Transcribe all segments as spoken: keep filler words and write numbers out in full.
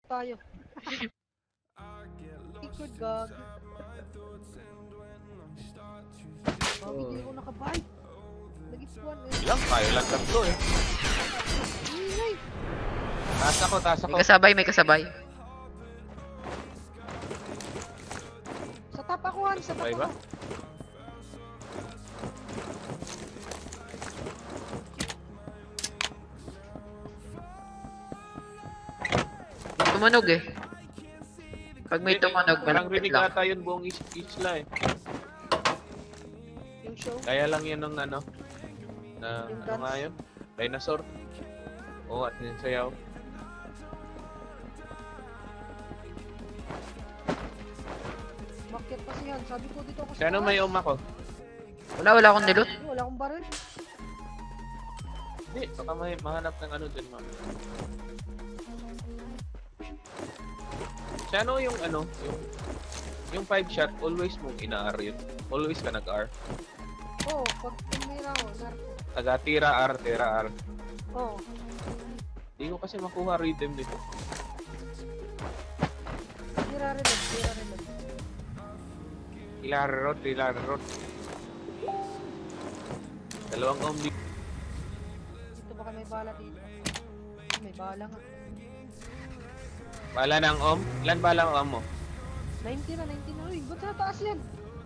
tayo. Ikot gag. Mami, di ako nakabike. Nag-spawn eh. Ilang tayo lang tatlo eh. Ingay. Taas ako, taas ako. May kasabay, may kasabay. Sa top ako, Han. Sa top Sabay ba? ako. Tumunog eh. Pag may tumunog, Parang malapit rinig lang. ata yun buong is isla eh. Yung show. Kaya lang yun ng ano. Na, Yung ano dance. nga yun? Dinosaur. Oo, at yung sayaw. Bakit kasi yan? Sabi ko dito ako sa Kano may um ako? Wala, wala akong nilot. Ay, wala akong baril. Hindi, baka may mahanap ng ano dun, ma'am. Siya ano yung ano, yung yung five shot, always mong ina-R yun. Always ka nag-R. Oo, oh, pag tumira ako, narko. Taga tira R, tira R. Oo. Hindi ko kasi makuha rhythm dito. Tira reload, tira reload. Ilarot, ilarot. Dalawang om di. Dito baka may bala dito. May bala nga. Bala ng om? Ilan bala ang om mo? ninety na, ninety na. Uy, ba't sa taas yan?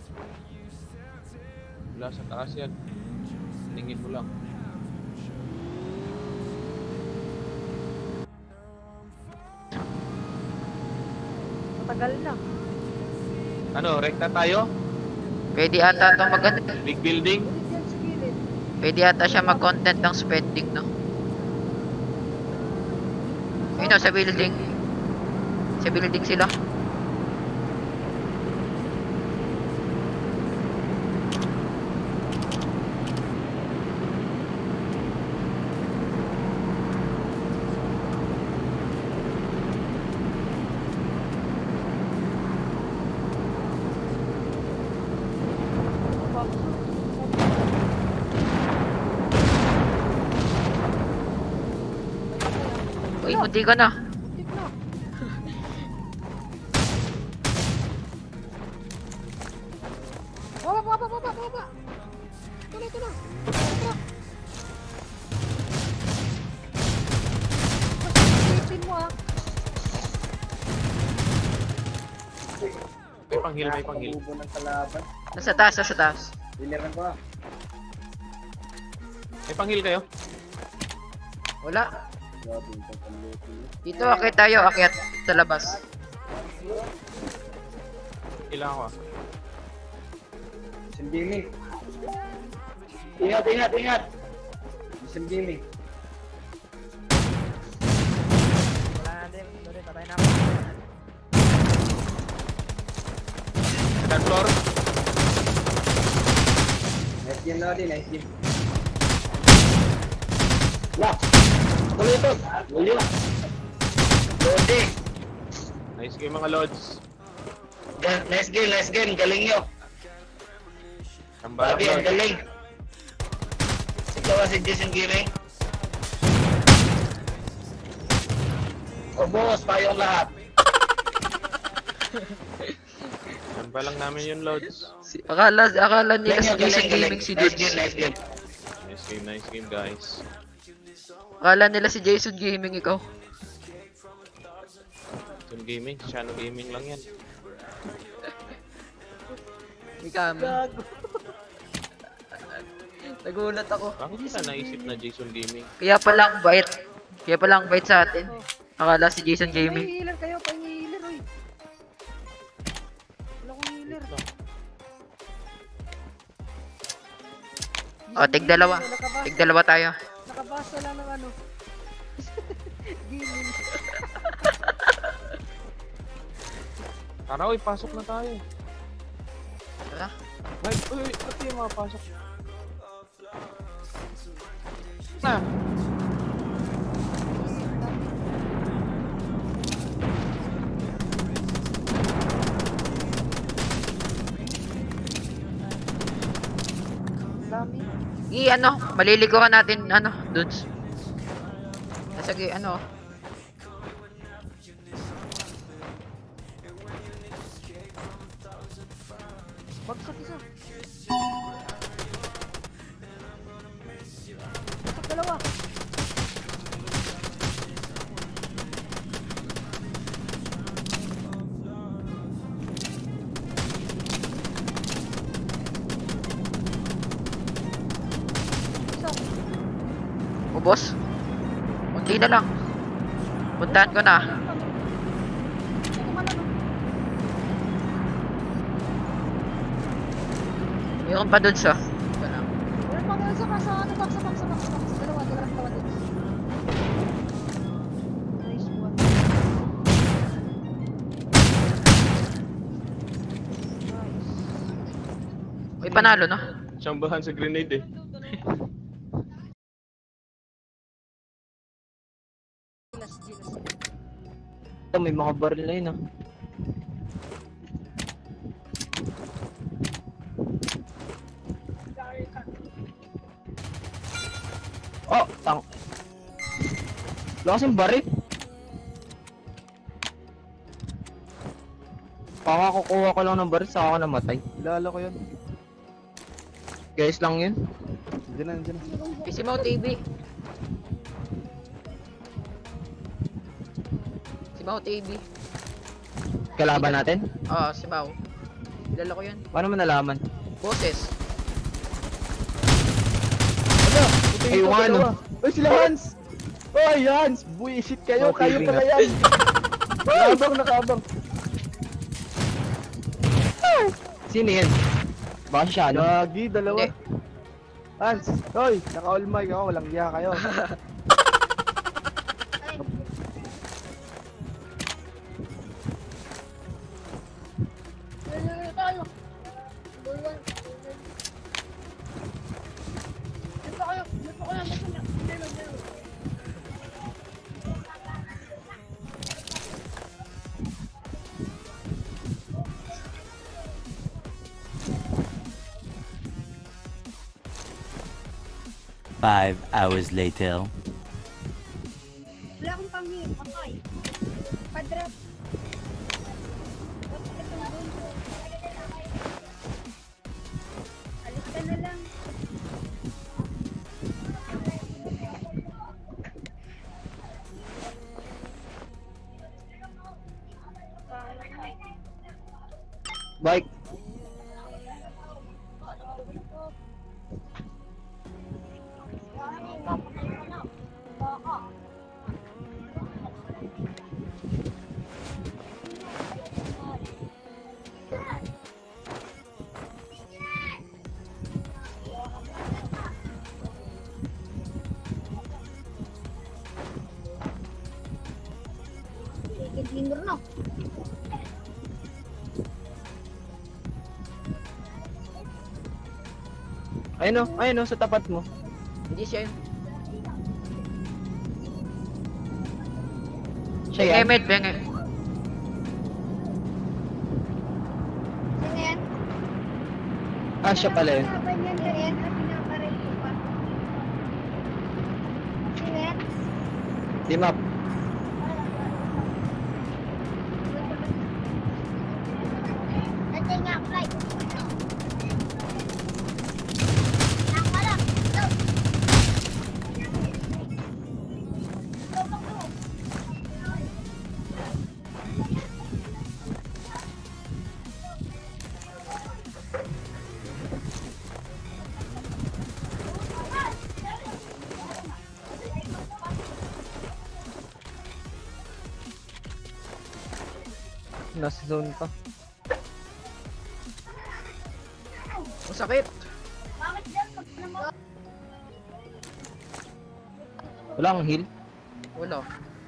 Wala sa taas yan. Tingin mo lang. Matagal na. Ano, rekta tayo? Pwede ata itong mag Big building? Ulit yan sa gilid. Pwede ata siya mag-content ng spending, no? Ayun o, sa building. Sa building sila. Uy, munti ka na. Muntik na. Baba, baba, baba, baba. Ito na, ito na. Ito na. Pilitin mo ah. May panghil, may panghil. Ubo ng kalaban. Nasa taas, nasa taas. Diliran ko ah. May panghil kayo? Wala. Grabe yung pagkalutin. Dito, akit tayo, akit sa labas. Ilan ako ah. Sim Gaming. Ingat, ingat, ingat. Sim Gaming. Third floor? Nice game na din, nice game. Wah! Tuloy ito! Tuloy lang! Lodi! Nice game mga lods. Ga- Nice game, nice game. Galing nyo. Ang balak Babi, ang lods. galing. Ikaw ang si Jason Gaming. O boss, tayong lahat. Ang balak namin yun lods. Si, akala, akala nila si Galing, Jason galing, Gaming si Nice Dudes. game, nice game. Nice game, nice game guys. Akala nila si Jason Gaming ikaw. Yung gaming, Shano Gaming lang yan. May kami. Gago. Nagulat ako. Bakit kita naisip na Jason Gaming? Kaya palang bait. Kaya palang bait sa atin. Akala si Jason May Gaming. healer kayo, pahing healer oy. Wala akong healer. O, tig dalawa. Nakabasa- Tig dalawa tayo. Nakabasa lang ng ano. Gaming. Tara, uy, pasok na tayo. Tara. Ay, uy, uy, pati yung mga pasok. Na. Dami. I ano, maliligo ka natin ano, dudes. Sige, ano. boss? Kunti na lang. Puntahan ko na. Hindi ko malam. Mayroon pa dun sa. Ito lang. Meron pa meron sa sa ano box sa box sa box sa box. Dalawa, dalawa, dalawa dito. Nice one. Nice. May panalo no? Chambahan sa grenade eh. Gilas, gilas. Ito, may mga baril na yun ah. Oh, tang... Wala kasing baril. Kakakukuha ko lang ng baril, saka ako namatay. Kilala ko yun. Guys lang yun. Diyan na, diyan na. P C Mau T V. Si Mau T V. Kalaban natin? Oo, si Mau. Kilala ko yun. Paano mo nalaman? Boses. Ano? Puti Ay, ito, yung ano? dalawa. Uy, sila Hans! Uy, Hans! Buisit kayo, Oh, kayo T V pala nga. yan! Nakabang, nakabang. Sino yan? Baka siya ano? Gagi, dalawa. Hindi. Hans! Uy, naka-all mic ako, walang iya kayo. Five hours later. Wala akong panghi, patay. Padrop. Alis ka na lang. Bike. Tinder na. Ayun o, ayun o, sa tapat mo. Hindi siya yun. Siya Benge, yan. med, benge. Sino yan? Ah, siya pala yun. Laban yan, yan. At pinaparel ko pa. Sino yan? Di map. Ate nga, fly. Lang pala. Go. Go, go, go. Nasa zone pa. Masakit. Bakit dyan? Pag naman. Wala kang heal. Wala.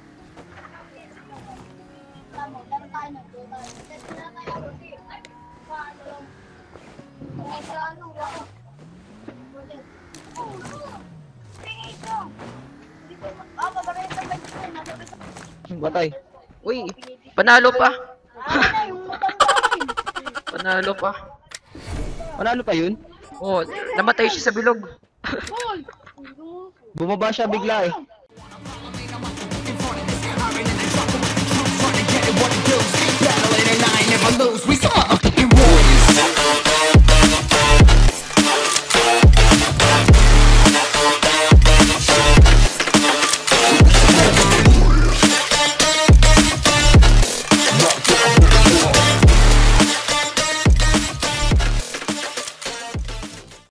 Tama, laro tayo ng tuta. Test na tayo. Paano lang? Kung sa ano, wala. Tingin ko. Ah, magaling sa pagkakas. Nasa pagkakas. Batay. Uy, panalo pa. Ah, na, yung matanggalin. Panalo pa. Panalo pa yun? Oh, namatay siya sa bilog. Hoy! Bumaba siya bigla eh.